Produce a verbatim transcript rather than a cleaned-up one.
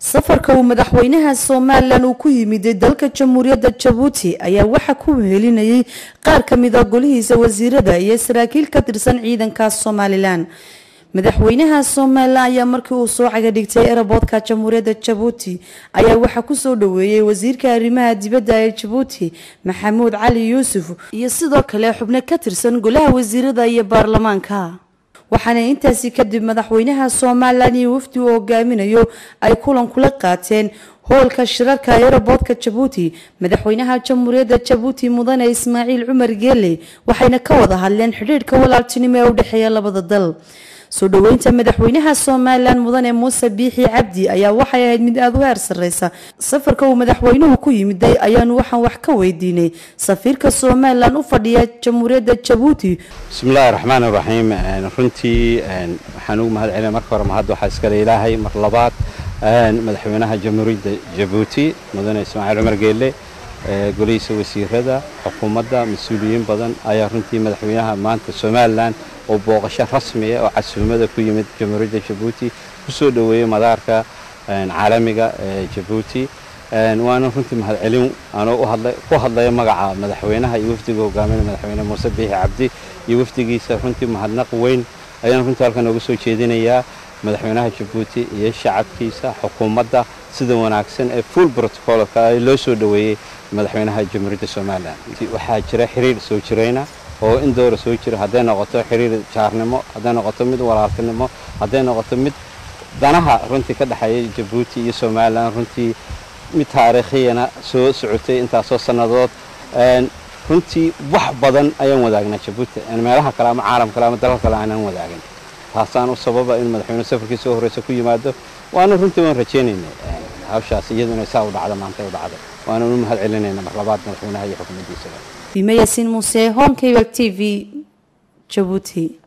safarka uu madaxweynaha Soomaaliland uu ku yimid dalka Jamhuuriyadda Djibouti ayaa waxa ku helinayay qaar kamid ah golihiisa wasiirada iyo saraakiil ka tirsan ciidanka Soomaaliland. madaxweynaha Soomaaliland ayaa markii uu soo caga dhigtay airportka Jamhuuriyadda Djibouti ayaa waxa ku soo dhaweeyay wasiirka arrimaha dibadda ee Djibouti Maxamuud Cali Yuusuf iyo sidoo kale xubno ka tirsan golaha wasiirada iyo baarlamaanka. waxaana intaasi kadib madaxweynaha Soomaaliland iyo wafdi uu hogaaminayo ay kulan kula qaateen hoolka shirarka airportka Djibouti. madaxweynaha Jamhuuriyadda Djibouti mudane Ismaaciil Cumar Geele waxayna ka wada hadleen xiriirka walaaltinimo ee u dhaxeeya labada dal. soo dhaweynta madaxweynaha Soomaaliland mudane Muuse Biixi Cabdi ayaa waxay ahayd mid aad u heer sareysa. safarka uu madaxweynuhu ku yimid ayaan waxaan wax ka weydiinay safiirka Soomaaliland u fadhiya Jamhuuriyadda Djibouti. bismillaahir rahmaanir rahiim. runtii waxaan ugu mahadcelinayaa marka hore mahad waxa iska leeyahay mar labaad madaxweynaha Jamhuuriyadda Djibouti mudane Ismaaciil Cumar Geele golihiisa wasiirada xukuumadda mas'uuliyiin badan ayaa runtii madaxweynaha maanta Soomaaliland oo booqasho rasmi ah oo casuumada ku yimid Jamhuuriyadda Djibouti ku soo dhaweeyay madaarka caalamiga ee Djibouti. waana runtii mahadcelin aan u hadlay ku hadlay magaca madaxweynaha iyo wafdiga hogaaminaya madaxweyne Muuse Biixi Cabdi iyo wafdigiisa runtii mahadnaq weyn ayaan runtii halkan ugu soo jeedinayaa madaxweynaha Djibouti iyo shacabkiisa xukuumadda sida wanaagsan ee full protocol ka loo soo dhaweeyay madaxweynaha Jamhuuriyadda Soomaaliland. waxaa jira xiriir soo jireyna oo in door soo jira haday noqoto xiriir jaarnimo haday noqoto mid walaaltinimo haday noqoto mid danaha runtii ka dhaxeeya Djibouti iyo Soomaaliland runtii mid taariikhiyana soo socotay intaasoo sanadood. runtii wax badan ayaan wadaagnaa Djibouti meelaha kale ama caalamka kale ama dalal kale aan wadaagin. taasaan u sababa in madaxweynuhu safarkiisa soo horeysa ku yimaado waana runtii waan rajeynaynaa hawshaas iyaduna saa u dhacdo maanta u dhacdo waana u mahadcelinaynaa mar labaad madaxweynaha iyo xukuumaddiisa. Bimayasin Muuse, Home Cable T V, Djibouti.